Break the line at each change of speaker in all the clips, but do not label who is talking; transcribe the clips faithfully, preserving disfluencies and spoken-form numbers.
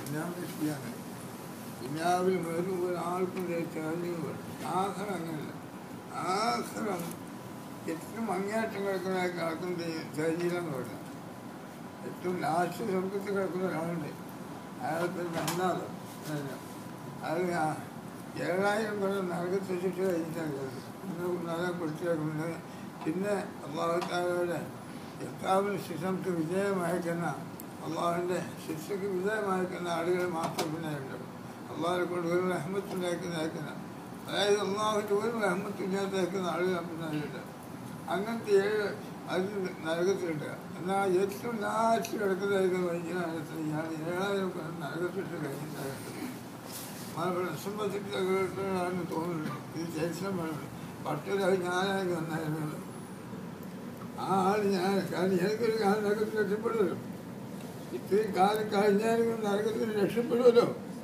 ദുനിയാവിലാണ്. ദുനിയാവിൽ വെറും ഒരാൾക്കും ചാർജിങ് വേണം. ആഖിറ അങ്ങനെയല്ല. ആഖിറ ഏറ്റവും അങ്ങേയറ്റം കിടക്കുന്ന ആൾക്കും ചാർജിലെന്ന് പറയാം. ഏറ്റവും ലാസ്റ്റ് സ്വർഗത്തിൽ കിടക്കുന്ന ഒരാളുണ്ട്, അയാൾക്ക് രണ്ടാമത് അത് ഏഴായിരം കൊല്ലം നരകത്തെ ശിക്ഷ കഴിഞ്ഞിട്ടാണ് നരകം കുറിച്ചേക്കുന്നത്. പിന്നെ അള്ളാഹുത്താലയുടെ എത്താവിന് ശിക്ഷക്ക് വിജയമായിരിക്കുന്ന അള്ളാഹുവിൻ്റെ ശിക്ഷയ്ക്ക് വിജയമായിരിക്കുന്ന ആളുകൾ മാത്രം പിന്നെ ഉണ്ട്. അള്ളാഹിനെ കൊണ്ട് ഒരു റഹ്മത്തുണ്ടാക്കുന്ന അയക്കുന്ന, അതായത് അള്ളാഹുവിൻ്റെ ഒരു റഹ്മത്തില്ലാത്ത അയക്കുന്ന ആളുകൾ പിന്നെ ഉണ്ട്. അങ്ങനത്തെ ഏഴ് അതിന് നരകത്തിലുണ്ട്. എന്നാൽ ഏറ്റവും ലാസ്റ്റ് കിടക്കുന്നതായിരുന്നു വൈദ്യനാണ് ഞാൻ ഏഴായിരം നരകത്തിട്ട് കഴിഞ്ഞിട്ടാണ് സംബന്ധിച്ചാണ് തോന്നുന്നത്. ഇത് ചരിത്രമാണ്. പട്ടൊരാൾ ഞാനായി വന്നായിരുന്നത് ആ ആൾ ഞാൻ. കാരണം എനിക്കൊരു കാലം നരകത്തിൽ രക്ഷപ്പെടുമല്ലോ. ഇത്രയും കാലം കഴിഞ്ഞാലും നരകത്തിന് രക്ഷപ്പെടുമല്ലോ.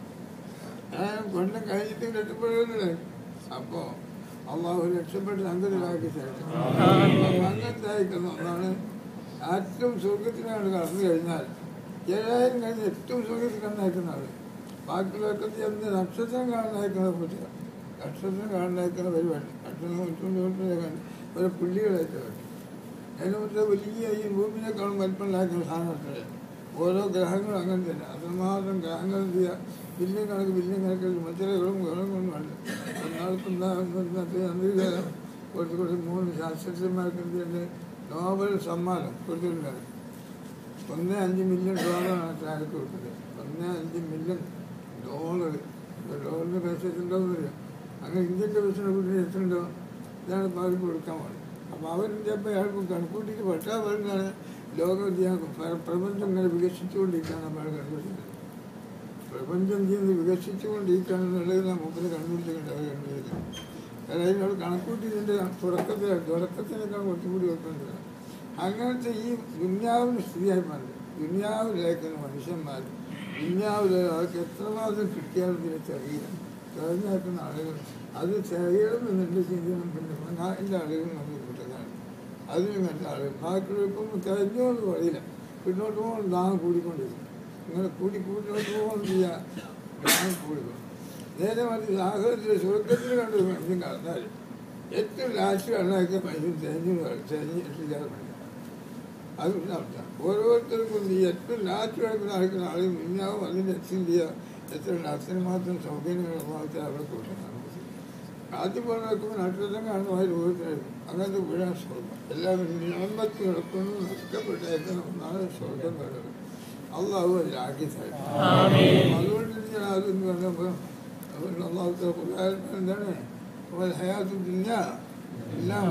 ഞാൻ കൊല്ലം കഴിഞ്ഞിട്ട് രക്ഷപ്പെടുമല്ലോ. അപ്പോൾ അള്ളാഹു രക്ഷപ്പെട്ട് സംഗതികളാക്കി ശേഷം അങ്ങനത്തെ അയക്കുന്ന ഒന്നാണ് ഏറ്റവും സ്വർഗത്തിനാണ് കടന്നു കഴിഞ്ഞാൽ ഏഴായിരം കഴിഞ്ഞ് ഏറ്റവും സ്വർഗത്തിൽ കണ്ണയക്കുന്ന ആൾ. ബാക്കിയുള്ളവർക്ക് ചെന്ന് നക്ഷത്രം കാണാനയക്കുന്നത് പറ്റില്ല. നക്ഷത്രം കാണാനയക്കുന്ന പരിപാടി നക്ഷത്രം ഒരു പുള്ളികളായിട്ട് വേണ്ടി അതിനെ പറ്റിയ വലിയ ഈ ഭൂമിയെക്കാളും വലിപ്പമുണ്ടാക്കുന്ന സാധനത്തിൽ ഓരോ ഗ്രഹങ്ങളും അങ്ങനെ തന്നെ. അത്രമാത്രം ഗ്രഹങ്ങൾ എന്ത് ചെയ്യുക, ബില്യൺ കണക്ക് ബില്യൺ കണക്കിൽ മുദ്രകളും ഗ്രഹങ്ങളും ഉണ്ട്. എന്നാൾക്കുണ്ടാകുന്നതിനകത്ത് അന്തരീകാരം കൊടുത്ത് കൊടുത്ത് മൂന്ന് ശാസ്ത്രജ്ഞന്മാർക്ക് എന്ത് ചെയ്യുന്നത് നോബൽ സമ്മാനം കൊടുത്തിട്ടുണ്ടാണ്. ഒന്ന് അഞ്ച് മില്യൺ ഡോളറാണ് ആൾക്ക് കൊടുത്തത്. ഒന്ന് അഞ്ച് മില്യൺ ഡോളർ. ഡോളറിൻ്റെ പൈസ എത്തുണ്ടോയെന്നില്ല. അങ്ങനെ ഇന്ത്യൻ്റെ പൈസയുടെ കൂട്ടി എത്തുന്നുണ്ടോ ഇതാണ് ഇപ്പോൾ അവർക്ക് കൊടുക്കാൻ പാടില്ല. അപ്പോൾ അവരിൻ്റെ അപ്പോൾ അയാൾക്ക് കണക്കൂട്ടിയിട്ട് പറ്റാ പറയുന്നതാണ് ലോകം ചെയ്യാൻ പ്രപഞ്ചം ഇങ്ങനെ വികസിച്ചുകൊണ്ടിരിക്കുകയാണ്. നമ്മൾ കണ്ടുപിടിക്കുന്നത് പ്രപഞ്ചം ചെയ്യുന്നത് വികസിച്ചുകൊണ്ടിരിക്കുകയാണെന്നുള്ളത് നാം മുമ്പിൽ കണ്ടുപിടിച്ചിട്ടുണ്ട്. അവർ കണ്ടുപിടിക്കുന്നത് കാരണം അതിനോട് കണക്കൂട്ടിയതിൻ്റെ തുടക്കത്തിലാണ് തുടക്കത്തിനേക്കാൾ കുറച്ചുകൂടി വെക്കേണ്ടത്. അങ്ങനത്തെ ഈ ദുന്യാവിന് സ്ഥിതിയായി മാറി ദുന്യാവിലേക്കുന്ന മനുഷ്യന്മാർ ദുന്യാവിലെ അവർക്ക് എത്രമാത്രം കിട്ടിയാലും തിരിച്ചറിയില്ല. തിരഞ്ഞെടുക്കുന്ന ആളുകൾ അത് ചെയ്യണമെന്നുണ്ട് ചിന്തനം. പിന്നെ എൻ്റെ ആളുകൾ നമ്മൾ കൂട്ടുന്നതാണ്. അതിന് മറ്റ ആളുകൾ ബാക്കിയുള്ളപ്പം തിരഞ്ഞോന്ന് പറയില്ല. പിന്നോട്ട് പോകാൻ ദാഹം കൂടിക്കൊണ്ടിരിക്കും. ഇങ്ങനെ കൂടി കൂട്ടിലോട്ട് പോകാൻ ചെയ്യാൻ ദാഹം കൂടിക്കൊണ്ടു. നേരെ മറിച്ച് ആഗ്രഹത്തിൽ സ്വർഗത്തിൽ കണ്ട് മനുഷ്യൻ കടന്നാൽ ഏറ്റവും ലാസ്റ്റ് കണ്ണാക്കിയ മനുഷ്യൻ തെരഞ്ഞു തെരഞ്ഞു രക്ഷിക്കാതെ പഠിക്കാം. അത് പിന്നെ അവസ്ഥ ഓരോരുത്തർക്കും ഈ ഏറ്റവും ലാസ്റ്റ് കിടക്കുന്ന ആൾക്കുന്ന ആളുകൾ മിന്നാവും അതിൻ്റെ രക്ഷം ചെയ്യുക. എത്ര അച്ഛന് മാത്രം സൗകര്യങ്ങളുമായിട്ട് അവിടെ കൊടുക്കണം. ആദ്യം പോലെ നോക്കുമ്പോൾ നക്ഷത്രം കാണുന്നതായി രൂപത്തിലായിരുന്നു. അങ്ങനത്തെ വീഴാൻ സ്വർഗം എല്ലാവരും നിയമത്തിൽ കിടക്കുന്നു നഷ്ടപ്പെട്ടേക്കുന്ന ഒന്നാണ് സ്വർഗം കണ്ടത്. അള്ളാഹു അതിലാക്കി സാധിക്കും. അതുകൊണ്ട് ഞാൻ അതെന്ന് പറഞ്ഞപ്പോൾ അള്ളാഹു എന്താണ് ഹയാത്തുമില്ല എല്ലാം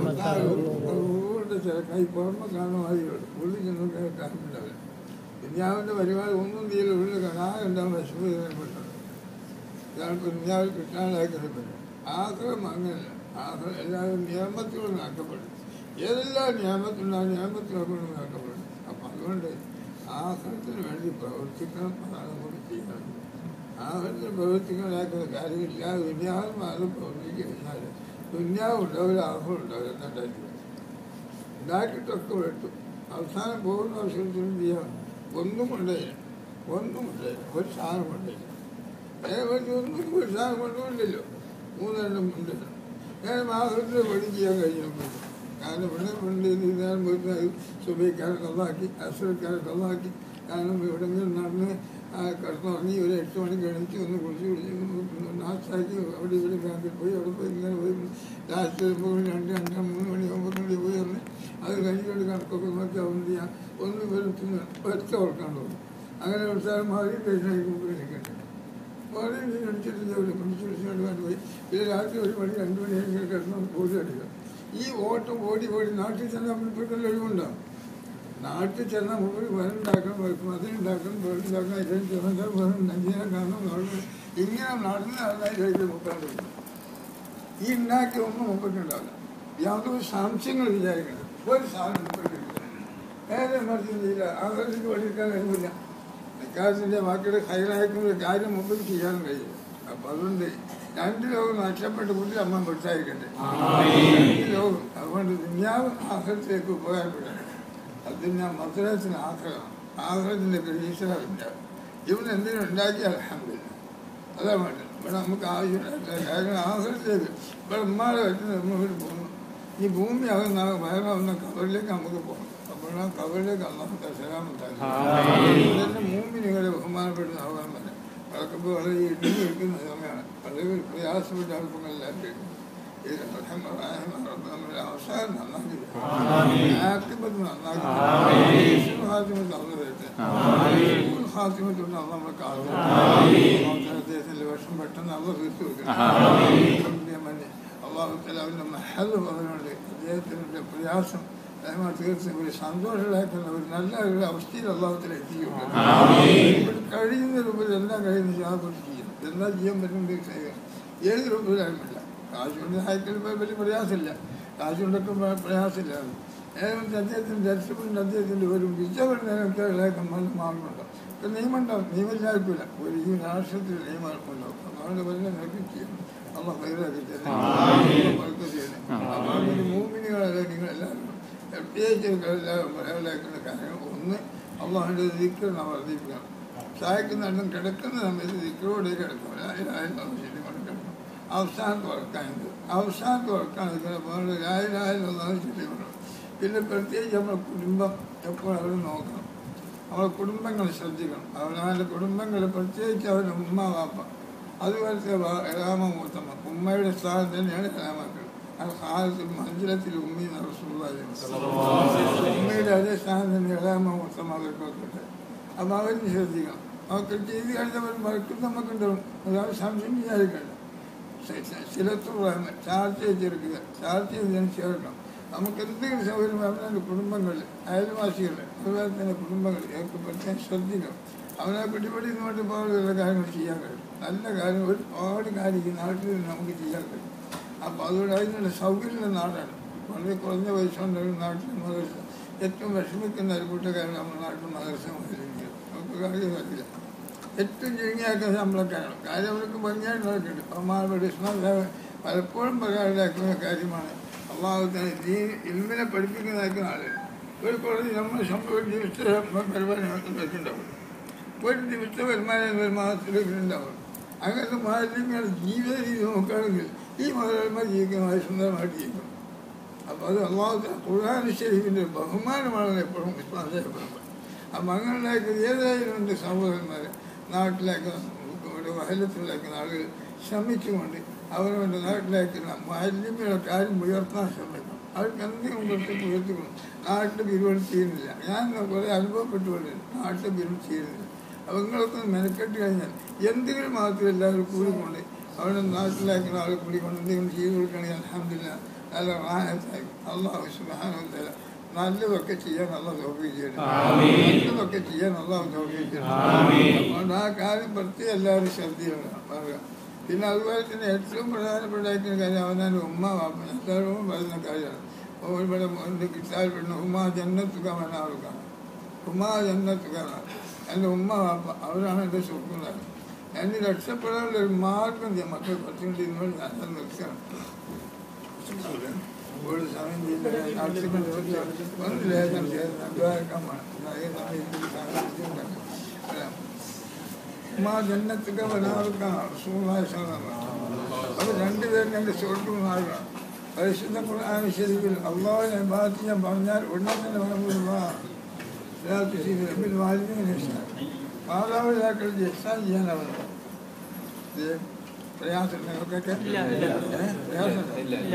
ഊരുടെ ചില കൈ പുറമെ കാണുമാതിരിയുള്ളൂ. ഉള്ളിൽ ചെന്ന് കാണുന്നുണ്ടാവില്ല. ദുന്യാവിൻ്റെ പരിപാടി ഒന്നും തീരെ ഉള്ളിൽ കാണാൻ ഉണ്ടാവും. വിഷമപ്പെട്ടത് ഇയാൾക്ക് ദുന്യാവിൽ കിട്ടാനായിക്കപ്പെട്ടു. ആഗ്രഹം അങ്ങനെയല്ല. ആഗ്രഹം എല്ലാവരും നിയമത്തിലൂടെ നടക്കപ്പെടും. ഏതെല്ലാം നിയമത്തിലുണ്ടാകും നിയമത്തിലൊക്കെ നടക്കപ്പെടും. അപ്പം അതുകൊണ്ട് ആഗ്രഹത്തിന് വേണ്ടി പ്രവർത്തിക്കണം. അതാണ് നമുക്ക് ചെയ്യണം. ആഗ്രഹത്തിന് പ്രവർത്തിക്കാനാക്കുന്ന കാര്യമില്ല. ദുന്യാവും ആരും പ്രവർത്തിച്ചു കഴിഞ്ഞാൽ ദുന്യാവ് ഉണ്ടാവില്ല, ആഗ്രഹം ഉണ്ടാവില്ല. എന്നുണ്ടാക്കി ഉണ്ടാക്കിയിട്ടൊക്കെ വിട്ടു. അവസാനം പോകുന്ന അവസരത്തിനും ചെയ്യാം. ഒന്നും കൊണ്ടില്ല ഒന്നും കൊണ്ടില്ല ഒരു സാധനം കൊണ്ടില്ല. നേരെ പറ്റി ഒന്നും ഒരു സാധനം കൊണ്ടുപോയില്ലല്ലോ. മൂന്നെണ്ണം ഉണ്ടല്ലോ. നേരെ ആഗ്രഹത്തിൽ പണി ചെയ്യാൻ കഴിഞ്ഞു. കാരണം ഇവിടെ കൊണ്ട് ഞാൻ പോയിട്ട് സുബൈക്കാരെ കള്ളാക്കി അസുരക്കാരെ കള്ളാക്കി. കാരണം എവിടെയെങ്കിലും നടന്ന് കിടന്നുറങ്ങി ഒരു എട്ട് മണിക്ക് എണീച്ച് ഒന്ന് കുളിച്ച് കുളിച്ച് നാശാക്കി അവിടെ ഇവിടെ ബാങ്കിൽ പോയി അവിടെ പോയി ഇങ്ങനെ പോയി ലാസ്റ്റ് വരുമ്പോൾ രണ്ട് രണ്ടര മൂന്ന് മണി ഒമ്പത് മണി പോയി വന്ന് അത് കഴിഞ്ഞുകൊണ്ട് കണക്കൊക്കെ നോക്കി അവന്ത് ചെയ്യാൻ ഒന്ന് വെളുത്തുന്ന ഒറ്റ ഓർക്കാണ്ട് പോകും. അങ്ങനെ വിളിച്ചാലും മാറി പേശായി നിൽക്കട്ടെ മാറി അടിച്ചിട്ടില്ല. ഒരു പിടിച്ച് പിടിച്ചുകൊണ്ട് വേണ്ടി പോയി. പിന്നെ രാത്രി ഒരു മണി രണ്ട് മണി കഴിഞ്ഞ് കിടന്ന് ഓടി അടിക്കുക. ഈ ഓട്ടം ഓടി ഓടി നാട്ടിൽ ചെന്നാൽ മുൻപിട്ടുള്ള ഒഴിവുണ്ടാവും. നാട്ടിൽ ചെന്നാൽ മുമ്പിൽ വേറുണ്ടാക്കണം, അതിനുണ്ടാക്കണം, വേറുണ്ടാക്കണം, ഇതിന് ചെന്നാൽ വേറെ നഞ്ചിനെ കാണണം. ഇങ്ങനെ നടന്ന് നടന്നായി കഴിച്ച് മുക്കാണ്ട് വരും. ഈ ഉണ്ടാക്കിയ ഒന്നും മുമ്പിട്ടുണ്ടാവില്ല. യാതൊരു സംശയങ്ങൾ വിചാരിക്കണം. ഒരു സാധനം മുമ്പിട്ടില്ല. നേരെ മറിച്ചില്ല. ആഗ്രഹത്തിന് പഠിക്കാൻ കഴിയില്ല. വികാസത്തിൻ്റെ ബാക്കിയുടെ ഹൈറായിരിക്കുന്ന ഒരു കാര്യം മുമ്പിൽ ചെയ്യാൻ കഴിയും. അപ്പം അതുകൊണ്ട് രണ്ട് ലോകം നഷ്ടപ്പെട്ട് കൂട്ടി അമ്മ വിട്ടായിരിക്കട്ടെ. രണ്ട് ലോകം അതുകൊണ്ട് ദുനിയാവ് ആഗ്രഹത്തിലേക്ക് ഉപകാരപ്പെടണം. അത് ഞാൻ മദ്രാസിന് ആഗ്രഹം ആഗ്രഹത്തിൻ്റെ ഈശ്വരമില്ല. ഇവൻ എന്തിനും ഉണ്ടാക്കിയ അൽഹംദുലില്ലാ. അതാ വേണ്ടത്. ഇവിടെ നമുക്ക് ആവശ്യമില്ല കാര്യങ്ങൾ ആഹ്ലത്തിലേക്ക് ഇവിടെ ഉമ്മാടെ വെച്ച് നമ്മളിട്ട് പോകുന്നു. ഈ ഭൂമി ആകുന്ന വയറാവുന്ന കവറിലേക്ക് നമുക്ക് പോകണം. അപ്പോൾ ആ കവറിലേക്ക് അള്ളാഹു സലാമുണ്ടാകും. മൂമിനികളെ ബഹുമാനപ്പെടുന്ന വരെ അതൊക്കെ വളരെ ഇടിഞ്ഞു നിൽക്കുന്ന സമയമാണ്. വളരെ പ്രയാസപ്പെട്ട അല്പങ്ങളെല്ലാം നമ്മുടെ അവസാനം നന്നാക്കി ആക്തിപത്ത് നന്നാക്കി ഹാത്തിമത്ത് അള്ള വരട്ടെ. ഹാത്തിമത്തുണ്ട് അള്ള നമ്മളെ കാണുന്നു. അദ്ദേഹത്തിന്റെ വിഷം പെട്ടെന്ന് അള്ള തീർത്തു വെക്കണം. അള്ളാഹുത്തല അവൻ്റെ മഹല് പറഞ്ഞുകൊണ്ട് അദ്ദേഹത്തിൻ്റെ പ്രയാസം അതേമാ തീർച്ചയായും ഒരു സന്തോഷമാക്കുന്ന ഒരു നല്ല ഒരു അവസ്ഥയിൽ അള്ളാഹുത്തല എത്തിക്കുന്നുണ്ട്. കഴിയുന്ന രൂപത്തിൽ എല്ലാം കഴിയുന്ന ജാഗ്രത ചെയ്യും. എന്താ ചെയ്യാൻ പറ്റുന്നത് ചെയ്യുക. ഏത് രൂപത്തിലായിരുന്നില്ല. കാശുകൊണ്ട് സഹായിക്കുമ്പോൾ വലിയ പ്രയാസമില്ല. കാശുകൊണ്ടൊക്കെ പ്രയാസമില്ല. ഏതെങ്കിലും അദ്ദേഹത്തിന് ദർശനമുണ്ട്. അദ്ദേഹത്തിൻ്റെ ഒരു വിജയപ്പെടുന്നതിനൊക്കെ മാർഗമുണ്ടോ ഇപ്പം നിയമം ഉണ്ടാവും. നിയമമില്ലായിരിക്കില്ല. ഒരു ഈ രാഷ്ട്രത്തിൽ നിയമമാർക്കുണ്ടാവും. അതുകൊണ്ട് വലിയ നിരക്ക് ചെയ്യണം. അള്ള ഹൈറാക്കി തരുന്നത് മൂമിനികളല്ല. നിങ്ങളെല്ലാവരും പ്രത്യേകിച്ച് എല്ലാവരും പറയാനുള്ള കാര്യങ്ങൾ ഒന്ന് അള്ളാഹുവിൻ്റെ ദിക്റിനെ വർദ്ധിപ്പിക്കണം. ചായക്കുന്നിടത്തും കിടക്കുന്ന സമയത്ത് ദിക്റോടെ കിടക്കും. ശരി കൊണ്ട് കിടക്കും. അവസാനത്ത് ഉറക്കാനുണ്ട്. അവസാനത്ത് ഉറക്കാൻ വേറെ രായരായെന്നുള്ളതാണ് ശരി വേണം. പിന്നെ പ്രത്യേകിച്ച് നമ്മുടെ കുടുംബം എപ്പോഴും അവർ നോക്കണം. നമ്മളെ കുടുംബങ്ങൾ ശ്രദ്ധിക്കണം. അവനവൻ്റെ കുടുംബങ്ങൾ പ്രത്യേകിച്ച് അവരുടെ ഉമ്മ വാപ്പ അതുപോലത്തെ ഇളാമ മൂത്തമ്മ ഉമ്മയുടെ സ്ഥാനം തന്നെയാണ് ഇളാമാക്കൾ. അത് ഹാലത്തിൽ മഞ്ചലത്തിൽ ഉമ്മി ഉമ്മയുടെ അതേ സ്ഥാനം തന്നെ ഇളാമ മൂത്തമ്മ അവർക്കൊക്കെ. അപ്പം അവരും ശ്രദ്ധിക്കണം. അവർക്ക് ചെയ്ത് കഴിഞ്ഞവർ വഴക്കും നമുക്കുണ്ടാവും. ഒരാൾ സംശയം വിചാരിക്കണ്ട. ചിലത്തുള്ള ചാർച്ച ചെയ്തെടുക്കുക. ചാർച്ച ചെയ്തതിന് ചേർക്കണം. നമുക്ക് എന്തെങ്കിലും സൗകര്യം അവനവൻ്റെ കുടുംബങ്ങളിൽ അയൽവാസികൾ അതുപോലെ തന്നെ കുടുംബങ്ങൾ ഒക്കെ പ്രത്യേകം ശ്രദ്ധിക്കണം. അവനെ പിടിപെടി ഇങ്ങോട്ട് പോലുള്ള കാര്യങ്ങൾ ചെയ്യാൻ കഴിയും. നല്ല കാര്യം ഒരുപാട് കാര്യം ഈ നാട്ടിൽ നമുക്ക് ചെയ്യാൻ കഴിയും. അപ്പോൾ അതുകൊണ്ട് അതിനുള്ള സൗകര്യമുള്ള നാടാണ്. വളരെ കുറഞ്ഞ പൈസ കൊണ്ടൊരു നാട്ടിൽ മദർസ ഏറ്റവും വിഷമിക്കുന്ന ഒരു കൂട്ടക്കാരാണ് നമ്മുടെ നാട്ടിൽ മദർസ മുതലിരിക്കുന്നത്. നമുക്ക് കാര്യം പറ്റില്ല. ഏറ്റവും ചുരുങ്ങിയാക്കാൻ ശമ്പളക്കാരാണ്. കാര്യം അവർക്ക് ഭംഗിയായിട്ട് നടക്കുന്നുണ്ട്. അമ്മാരുടെ ഇസ്ലാം പലപ്പോഴും പറയാനുള്ള കാര്യമാണ്. അള്ളാഹുത്തിന് ഈ ഇൽമിനെ പഠിപ്പിക്കുന്നതാക്കുന്ന ആളുകൾ ഒരു കുറച്ച് നമ്മൾ ശമ്പളം ജീവിച്ച പരിപാടി വെച്ചിട്ടുണ്ടാവും. ഒരു ദിവസത്തെ വരുമാനം ഒരു മാസത്തിലേക്ക് ഉണ്ടാവും. അങ്ങനത്തെ മാലിന്യങ്ങളുടെ ജീവിത രീതി നോക്കുകയാണെങ്കിൽ ഈ മുതലാളിമാർ ജീവിക്കുന്നതായി സുന്ദരമായിട്ട് ജീവിക്കും. അപ്പോൾ അത് അള്ളാഹു ഖുർആൻ ശരീഫിൻ്റെ ബഹുമാനമാണ് എപ്പോഴും ഇസ്ലാം ചെയ്യപ്പെടുന്നത്. അപ്പം അങ്ങനെയുണ്ടാക്കി ഏതായാലും എൻ്റെ സഹോദരന്മാർ നാട്ടിലേക്ക് ഒരു വഹലത്തിലേക്കുന്ന ആളുകൾ ശ്രമിച്ചുകൊണ്ട് അവരവൻ്റെ നാട്ടിലേക്കുന്ന മാലിന്യങ്ങളുടെ കാര്യം ഉയർത്താൻ ശ്രമിക്കണം. അവർക്ക് എന്തെങ്കിലും കുറച്ച് ഉയർത്തിക്കണം. നാട്ടിൽ ബിരുവൻ ചെയ്യുന്നില്ല. ഞാൻ കുറേ അനുഭവപ്പെട്ടുകൊണ്ട് നാട്ടിൽ ബിരുവൻ ചെയ്യുന്നില്ല. അപ്പോൾ നിങ്ങളൊക്കെ മെനക്കെട്ട് കഴിഞ്ഞാൽ എന്തെങ്കിലും മാത്രം എല്ലാവരും കൂടിക്കൊണ്ട് അവരുടെ നാട്ടിലേക്കുന്ന ആൾ കൂടിക്കൊണ്ട് എന്തെങ്കിലും ചെയ്ത് കൊടുക്കുകയാണെങ്കിൽ അൽഹംദുലില്ലാഹ് നല്ല റാഹത്തായി. അള്ളാഹു സുബ്ഹാനഹു വ തആല നല്ലതൊക്കെ ചെയ്യാൻ അള്ളാഹു തൗഫീഖ് ചെയ്യണം. നല്ലതൊക്കെ ചെയ്യാൻ അള്ളാഹു തൗഫീഖ് ചെയ്യണം. അതുകൊണ്ട് ആ കാര്യം പ്രത്യേകം എല്ലാവരും ശ്രദ്ധിക്കണം പറയുക. പിന്നെ അതുപോലെ തന്നെ ഏറ്റവും പ്രധാനപ്പെട്ട കാര്യം അവനാൻ്റെ ഉമ്മ വാപ്പ എല്ലാവരും പറയുന്ന കാര്യമാണ്. ഇവിടെ എൻ്റെ കിട്ടാൽപ്പെടുന്ന ഉമ്മ ജന്നത്തുകാരാണ് അവർക്കാണ്. ഉമ്മ ജന്നത്തുകാരാണ്. എൻ്റെ ഉമ്മ വാപ്പ അവരാണ് എൻ്റെ സുഹൃത്തുക്കളാണ്. എന്നെ രക്ഷപ്പെടാനുള്ള ഒരു മാർഗം മക്കൾ കുറച്ചുകൊണ്ട് ഇന്നോട് ഞാൻ നിർത്തണം. ഒരു സമയം ഒന്ന് ലേഖനം ചെയ്ത് ഉമ്മ ജന്നത്തൊക്കെ വരാറുക്കാണ് സൂഹാശാണ്. അത് രണ്ടുപേരും എൻ്റെ സുഹൃത്തുക്കളാണ്. പരിശുദ്ധ ഖുർആൻ ശരീഫിൽ അള്ളാഹുവിനെ ബാധിച്ച് ഞാൻ പറഞ്ഞാൽ ഉടനെ തന്നെ പറയുമ്പോൾ മാതാപിതാക്കൾ ജസ്സാൻ ചെയ്യാനവർ പ്രയാസം നിങ്ങൾക്കൊക്കെ പ്രയാസം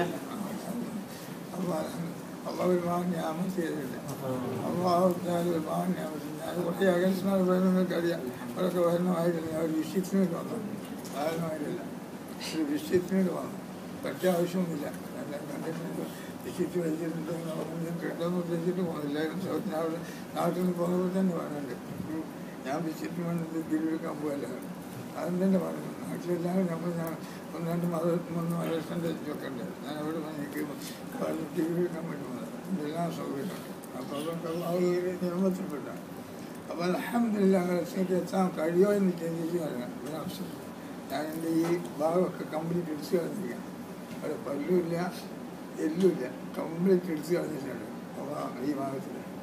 അള്ളാഹു ഒരുപാട് ഞാമം ചെയ്തില്ല. അള്ളാഹു ഒരുപാട് ഞാമം അത് കുറേ അകൽസ്മാർ പറയുന്നവർക്ക് അറിയാം. അവരൊക്കെ വരണമായിട്ടില്ല. അവർ വിശ്വത്തിനോട് വന്നു കാരണമായിട്ടില്ല. ഒരു വിശ്വത്തിനോട് വന്നു. പറ്റ ആവശ്യമൊന്നുമില്ല. എല്ലാം കണ്ടിട്ടുണ്ട്. വിശ്വത്ത് വെച്ചിട്ടുണ്ടെങ്കിൽ അവരൊന്നും കിട്ടുമെന്ന് ഉദ്ദേശിച്ചിട്ട് പോകുന്നില്ലായിരുന്നു. അവിടെ നാട്ടിൽ നിന്ന് പോകുന്നപ്പോൾ തന്നെ പറയുന്നുണ്ട്. ഞാൻ വിശ്വത്തിന് വേണ്ടി തിരിവെടുക്കാൻ പോകല്ല. അതും തന്നെ പറഞ്ഞു. നാട്ടിലെല്ലാം നമ്മൾ ഞാൻ ഒന്ന് രണ്ട് മത മൂന്ന് മതത്തിൻ്റെ ഇതൊക്കെ ഉണ്ട്. ഞാൻ അവിടെ എനിക്ക് തിരിവെടുക്കാൻ വേണ്ടി പോകുന്നത് ഇതെല്ലാം സൗകര്യമുണ്ട്. അപ്പോൾ അതൊക്കെ ആ ഒരു നിയമത്തിൽപ്പെട്ടാണ്. അപ്പോൾ അൽഹംദുലില്ലാഹ് അങ്ങനെ എത്താൻ കഴിയുമോ എന്ന് ചിന്തിച്ച് പറയാം. ഒരവസരം ഞാൻ എൻ്റെ ഈ ഭാഗമൊക്കെ കംപ്ലീറ്റ് എടുത്ത് കളഞ്ഞിരിക്കുകയാണ്. അവിടെ പല്ലുമില്ല എല്ലുമില്ല. കംപ്ലീറ്റ് എടുത്ത് കളഞ്ഞിട്ടുണ്ട്. അപ്പോൾ ഈ ഭാഗത്തിൽ